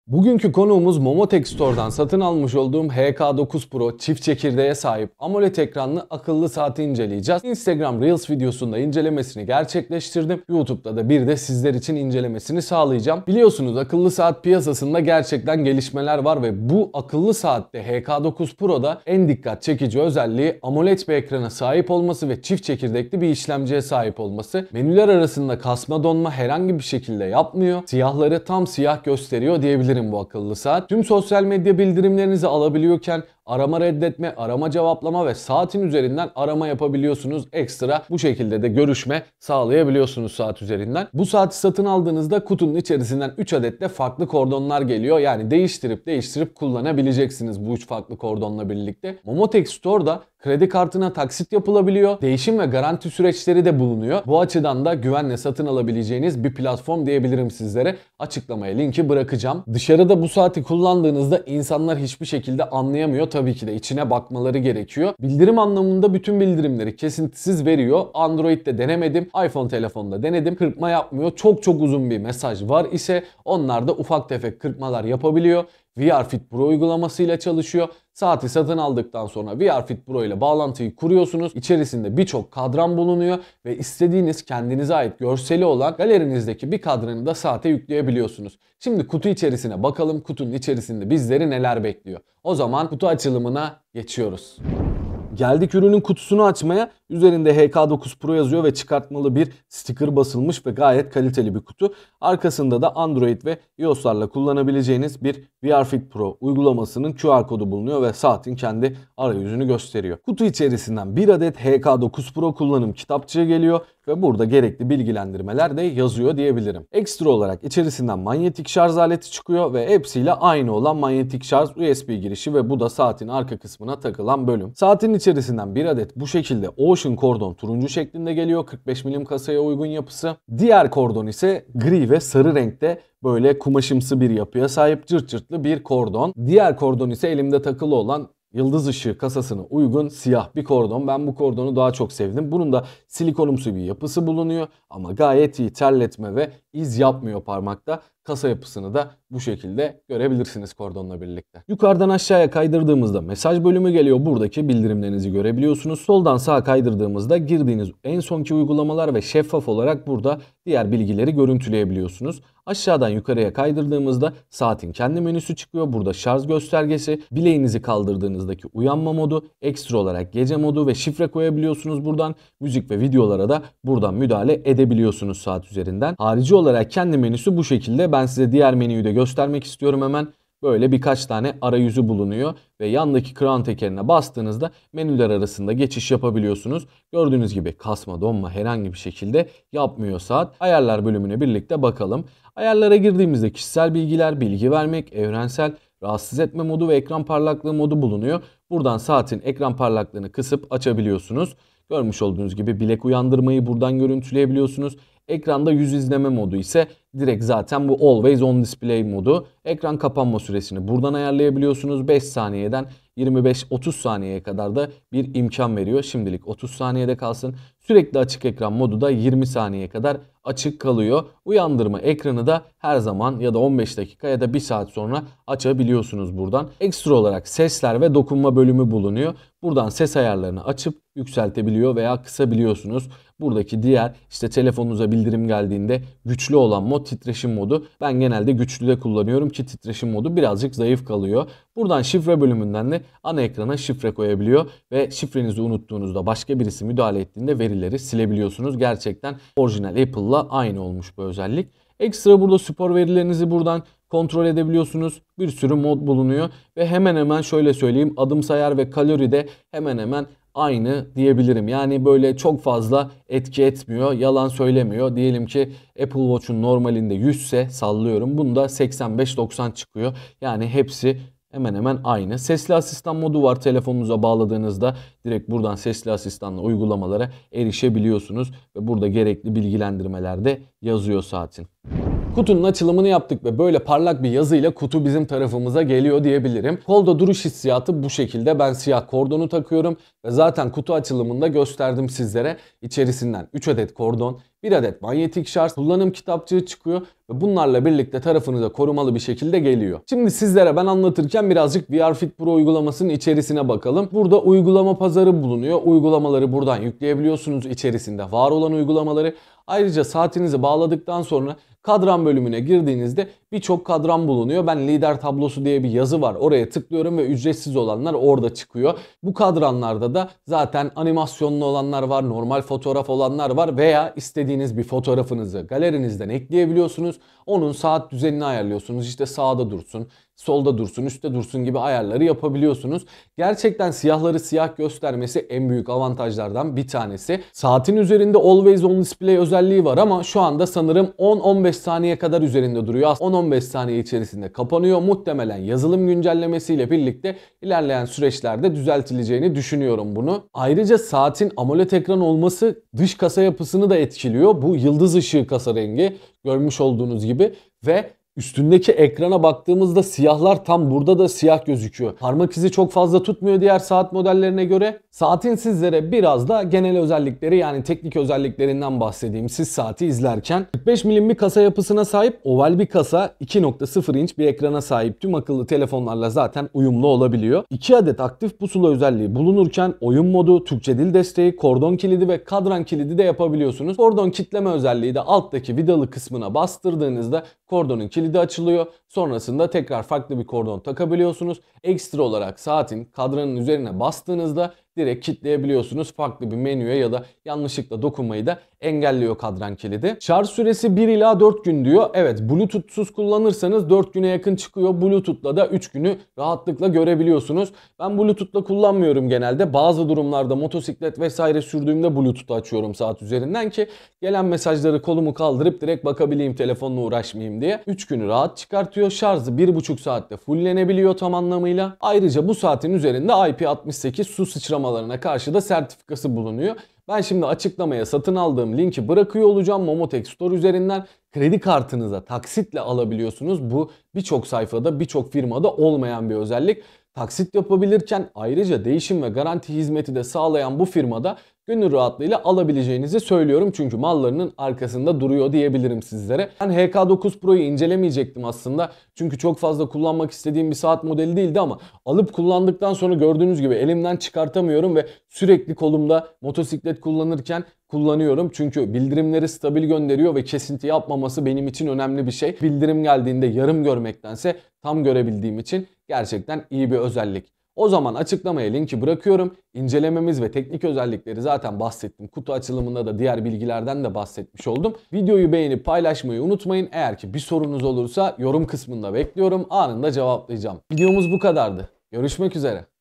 Bugünkü konuğumuz Momotek Store'dan satın almış olduğum HK9 Pro çift çekirdeğe sahip AMOLED ekranlı akıllı saati inceleyeceğiz. Instagram Reels videosunda incelemesini gerçekleştirdim. YouTube'da da bir de sizler için incelemesini sağlayacağım. Biliyorsunuz akıllı saat piyasasında gerçekten gelişmeler var ve bu akıllı saatte HK9 Pro'da en dikkat çekici özelliği AMOLED bir ekrana sahip olması ve çift çekirdekli bir işlemciye sahip olması. Menüler arasında kasma donma herhangi bir şekilde yapmıyor. Siyahları tam siyah gösteriyor diyebilirim bu akıllı saat. Tüm sosyal medya bildirimlerinizi alabiliyorken arama reddetme, arama cevaplama ve saatin üzerinden arama yapabiliyorsunuz. Ekstra bu şekilde de görüşme sağlayabiliyorsunuz saat üzerinden. Bu saati satın aldığınızda kutunun içerisinden 3 adet de farklı kordonlar geliyor. Yani değiştirip kullanabileceksiniz bu 3 farklı kordonla birlikte. Momotek Store'da kredi kartına taksit yapılabiliyor. Değişim ve garanti süreçleri de bulunuyor. Bu açıdan da güvenle satın alabileceğiniz bir platform diyebilirim sizlere. Açıklamaya linki bırakacağım. Dışarıda bu saati kullandığınızda insanlar hiçbir şekilde anlayamıyor. Tabii ki de içine bakmaları gerekiyor. Bildirim anlamında bütün bildirimleri kesintisiz veriyor. Android'de denemedim. iPhone telefonda denedim. Kırpma yapmıyor. Çok uzun bir mesaj var ise onlar da ufak tefek kırpmalar yapabiliyor. VR Fit Pro uygulamasıyla çalışıyor. Saati satın aldıktan sonra VR Fit Pro ile bağlantıyı kuruyorsunuz. İçerisinde birçok kadran bulunuyor ve istediğiniz kendinize ait görseli olan galerinizdeki bir kadranı da saate yükleyebiliyorsunuz. Şimdi kutu içerisine bakalım, kutunun içerisinde bizleri neler bekliyor. O zaman kutu açılımına geçiyoruz. Geldik ürünün kutusunu açmaya. Üzerinde HK9 Pro yazıyor ve çıkartmalı bir sticker basılmış ve gayet kaliteli bir kutu. Arkasında da Android ve iOS'larla kullanabileceğiniz bir VR Fit Pro uygulamasının QR kodu bulunuyor ve saatin kendi arayüzünü gösteriyor. Kutu içerisinden bir adet HK9 Pro kullanım kitapçığı geliyor ve burada gerekli bilgilendirmeler de yazıyor diyebilirim. Ekstra olarak içerisinden manyetik şarj aleti çıkıyor ve hepsiyle aynı olan manyetik şarj USB girişi ve bu da saatin arka kısmına takılan bölüm. Saatin içerisinden bir adet bu şekilde Ocean kordon turuncu şeklinde geliyor. 45 milim kasaya uygun yapısı. Diğer kordon ise gri ve sarı renkte böyle kumaşımsı bir yapıya sahip cırt cırtlı bir kordon. Diğer kordon ise elimde takılı olan yıldız ışığı kasasına uygun siyah bir kordon. Ben bu kordonu daha çok sevdim. Bunun da silikonumsu bir yapısı bulunuyor ama gayet iyi terletme ve iz yapmıyor parmakta. Kasa yapısını da bu şekilde görebilirsiniz kordonla birlikte. Yukarıdan aşağıya kaydırdığımızda mesaj bölümü geliyor. Buradaki bildirimlerinizi görebiliyorsunuz. Soldan sağa kaydırdığımızda girdiğiniz en sonki uygulamalar ve şeffaf olarak burada diğer bilgileri görüntüleyebiliyorsunuz. Aşağıdan yukarıya kaydırdığımızda saatin kendi menüsü çıkıyor. Burada şarj göstergesi, bileğinizi kaldırdığınızdaki uyanma modu, ekstra olarak gece modu ve şifre koyabiliyorsunuz buradan. Müzik ve videolara da buradan müdahale edebiliyorsunuz saat üzerinden. Harici olarak kendi menüsü bu şekilde. Ben size diğer menüyü de göstermek istiyorum hemen. Böyle birkaç tane arayüzü bulunuyor ve yandaki crown tekerine bastığınızda menüler arasında geçiş yapabiliyorsunuz. Gördüğünüz gibi kasma donma herhangi bir şekilde yapmıyor saat. Ayarlar bölümüne birlikte bakalım. Ayarlara girdiğimizde kişisel bilgiler, bilgi vermek, evrensel, rahatsız etme modu ve ekran parlaklığı modu bulunuyor. Buradan saatin ekran parlaklığını kısıp açabiliyorsunuz. Görmüş olduğunuz gibi bilek uyandırmayı buradan görüntüleyebiliyorsunuz. Ekranda yüz izleme modu ise direkt zaten bu Always On Display modu. Ekran kapanma süresini buradan ayarlayabiliyorsunuz. 5 saniyeden 25-30 saniyeye kadar da bir imkan veriyor. Şimdilik 30 saniyede kalsın. Sürekli açık ekran modu da 20 saniye kadar açık kalıyor. Uyandırma ekranı da her zaman ya da 15 dakika ya da 1 saat sonra açabiliyorsunuz buradan. Ekstra olarak sesler ve dokunma bölümü bulunuyor. Buradan ses ayarlarını açıp yükseltebiliyor veya kısabiliyorsunuz. Buradaki diğer işte telefonunuza bildirim geldiğinde güçlü olan mod titreşim modu. Ben genelde güçlüde kullanıyorum ki titreşim modu birazcık zayıf kalıyor. Buradan şifre bölümünden de ana ekrana şifre koyabiliyor ve şifrenizi unuttuğunuzda başka birisi müdahale ettiğinde verileri silebiliyorsunuz. Gerçekten orijinal Apple'la aynı olmuş bu özellik. Ekstra burada spor verilerinizi buradan kontrol edebiliyorsunuz. Bir sürü mod bulunuyor ve hemen hemen şöyle söyleyeyim, adım sayar ve kalori de hemen hemen aynı diyebilirim. Yani böyle çok fazla etki etmiyor, yalan söylemiyor. Diyelim ki Apple Watch'un normalinde 100 ise sallıyorum. Bunda 85-90 çıkıyor. Yani hepsi hemen hemen aynı. Sesli asistan modu var telefonunuza bağladığınızda. Direkt buradan sesli asistanla uygulamalara erişebiliyorsunuz. Ve burada gerekli bilgilendirmeler de yazıyor saatin. Kutunun açılımını yaptık ve böyle parlak bir yazıyla kutu bizim tarafımıza geliyor diyebilirim. Kolda duruş hissiyatı bu şekilde. Ben siyah kordonu takıyorum ve zaten kutu açılımında gösterdim sizlere. İçerisinden 3 adet kordon, 1 adet manyetik şarj, kullanım kitapçığı çıkıyor ve bunlarla birlikte tarafınıza korumalı bir şekilde geliyor. Şimdi sizlere ben anlatırken birazcık VR Fit Pro uygulamasının içerisine bakalım. Burada uygulama pazarı bulunuyor. Uygulamaları buradan yükleyebiliyorsunuz, içerisinde var olan uygulamaları. Ayrıca saatinizi bağladıktan sonra kadran bölümüne girdiğinizde birçok kadran bulunuyor. Ben lider tablosu diye bir yazı var. Oraya tıklıyorum ve ücretsiz olanlar orada çıkıyor. Bu kadranlarda da zaten animasyonlu olanlar var, normal fotoğraf olanlar var veya istediğiniz bir fotoğrafınızı galerinizden ekleyebiliyorsunuz. Onun saat düzenini ayarlıyorsunuz. İşte sağda dursun, solda dursun, üstte dursun gibi ayarları yapabiliyorsunuz. Gerçekten siyahları siyah göstermesi en büyük avantajlardan bir tanesi. Saatin üzerinde Always On Display özelliği var ama şu anda sanırım 10-15 saniye kadar üzerinde duruyor. 10-15 saniye içerisinde kapanıyor. Muhtemelen yazılım güncellemesiyle birlikte ilerleyen süreçlerde düzeltileceğini düşünüyorum bunu. Ayrıca saatin AMOLED ekran olması dış kasa yapısını da etkiliyor. Bu yıldız ışığı kasa rengi görmüş olduğunuz gibi ve üstündeki ekrana baktığımızda siyahlar tam burada da siyah gözüküyor. Parmak izi çok fazla tutmuyor diğer saat modellerine göre. Saatin sizlere biraz da genel özellikleri, yani teknik özelliklerinden bahsedeyim siz saati izlerken. 45 milim bir kasa yapısına sahip, oval bir kasa, 2.0 inç bir ekrana sahip, tüm akıllı telefonlarla zaten uyumlu olabiliyor. 2 adet aktif pusula özelliği bulunurken oyun modu, Türkçe dil desteği, kordon kilidi ve kadran kilidi de yapabiliyorsunuz. Kordon kitleme özelliği de alttaki vidalı kısmına bastırdığınızda kordonun kilidi açılıyor. Sonrasında tekrar farklı bir kordon takabiliyorsunuz. Ekstra olarak saatin kadranın üzerine bastığınızda direkt kilitleyebiliyorsunuz. Farklı bir menüye ya da yanlışlıkla dokunmayı da engelliyor kadran kilidi. Şarj süresi 1 ila 4 gün diyor. Evet, Bluetooth'suz kullanırsanız 4 güne yakın çıkıyor. Bluetooth'la da 3 günü rahatlıkla görebiliyorsunuz. Ben Bluetooth'la kullanmıyorum genelde. Bazı durumlarda motosiklet vesaire sürdüğümde Bluetooth'u açıyorum saat üzerinden ki gelen mesajları kolumu kaldırıp direkt bakabileyim, telefonla uğraşmayayım diye. 3 günü rahat çıkartıyor. Şarjı 1,5 saatte fulllenebiliyor tam anlamıyla. Ayrıca bu saatin üzerinde IP68 su sıçramalarına karşı da sertifikası bulunuyor. Ben şimdi açıklamaya satın aldığım linki bırakıyor olacağım. Momotek Store üzerinden kredi kartınıza taksitle alabiliyorsunuz. Bu birçok sayfada, birçok firmada olmayan bir özellik. Taksit yapabilirken ayrıca değişim ve garanti hizmeti de sağlayan bu firmada gönül rahatlığıyla alabileceğinizi söylüyorum. Çünkü mallarının arkasında duruyor diyebilirim sizlere. Ben HK9 Pro'yu incelemeyecektim aslında. Çünkü çok fazla kullanmak istediğim bir saat modeli değildi ama alıp kullandıktan sonra gördüğünüz gibi elimden çıkartamıyorum ve sürekli kolumda motosiklet kullanırken kullanıyorum. Çünkü bildirimleri stabil gönderiyor ve kesinti yapmaması benim için önemli bir şey. Bildirim geldiğinde yarım görmektense tam görebildiğim için gerçekten iyi bir özellik. O zaman açıklamaya linki bırakıyorum. İncelememiz ve teknik özellikleri zaten bahsettim. Kutu açılımında da diğer bilgilerden de bahsetmiş oldum. Videoyu beğenip paylaşmayı unutmayın. Eğer ki bir sorunuz olursa yorum kısmında bekliyorum. Anında cevaplayacağım. Videomuz bu kadardı. Görüşmek üzere.